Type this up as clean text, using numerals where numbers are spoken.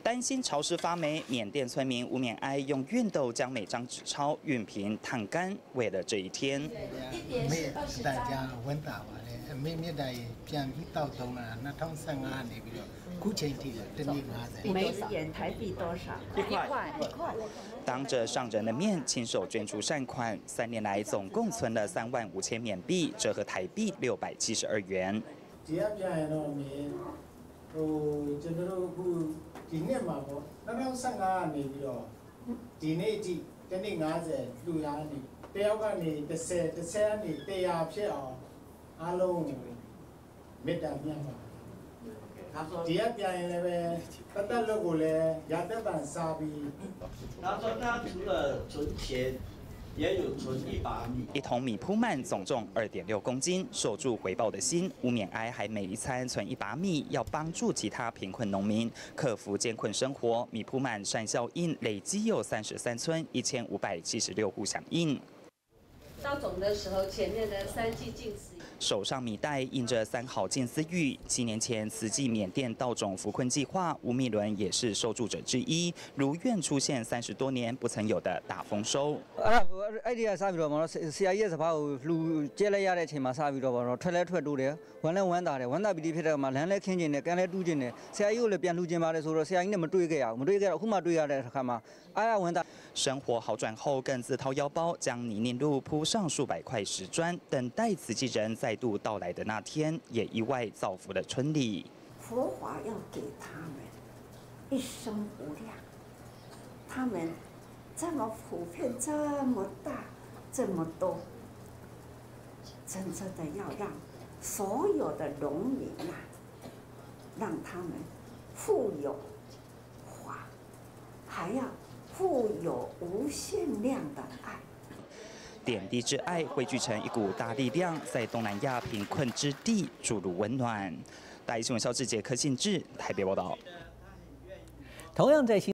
担心潮湿发霉，缅甸村民吴缅埃用熨斗将每张纸钞熨平、烫干，为了这一天。 咩大家揾大話咧，咩大ပြန်到東啊，那通生啊，你比如古前提的等於50。 每元台币多少？1块。 当着上人的面亲手捐出善款，3年来总共存了35000缅币，折合台币672元。 ကျွန်တော်တို့အခုဒီနှစ်မှာပေါ့2015ကနေပြီးတော့ဒီနေ့အထိတစ်နေ့50လူရနေတယောက်ကနေ10ကနေ100ဖြစ်အောင်အားလုံးမေတ္တာမြတ်ပါဒီကပြန်ရင်လည်းပဲပတ်သက်လို့ကိုလည်းရသက်ပံစားပြီး他说他除了存钱。 也有存1把米 ，1桶米铺满，总重2.6公斤。守住回报的心，吴缅埃还每一餐存1把米，要帮助其他贫困农民克服艰困生活。米铺满善效应累积有33村1576户响应。 到总的时候，前面的3季净思手上米袋印着3好净思语。7年前，慈济缅甸稻种扶困计划，吴密伦也是受助者之一，如愿出现30多年不曾有的大丰收。 အဲ့ဒီကစပြီးတော့မလို့ဆရာကြီးရဲ့စကားကိုလူကျဲလိုက်ရတဲ့အချိန်မှာစပြီးတော့ပေါ့ထွက်လဲထွက်တူတယ်ဝမ်းလဲဝမ်းသာတယ်ဝမ်းသာပြီးဖြစ်တဲ့မှာလမ်းလဲခင်းကျင်တယ်ကမ်းလဲတူးကျင်တယ်ဆရာကြီးကိုလည်းပြန်လှူကျင်ပါတယ်ဆိုတော့ဆရာကြီးနဲ့မတွေ့ခဲ့ရဘူးမတွေ့ခဲ့တော့အခုမှတွေ့ရတဲ့အခါမှာအားရဝမ်းသာ。 生活好转后，更自掏腰包将泥泞路铺上数百块石砖，等待慈济人再度到来的那天，也意外造福了村里。 佛法要给他们一生无量，他们这么普遍，这么大，这么多，真正的要让所有的农民啊，让他们富有华，还要富有无限量的爱。 点滴之爱汇聚成一股大力量，在东南亚贫困之地注入温暖。大一新闻肖志杰、柯信志台北报道。 同样在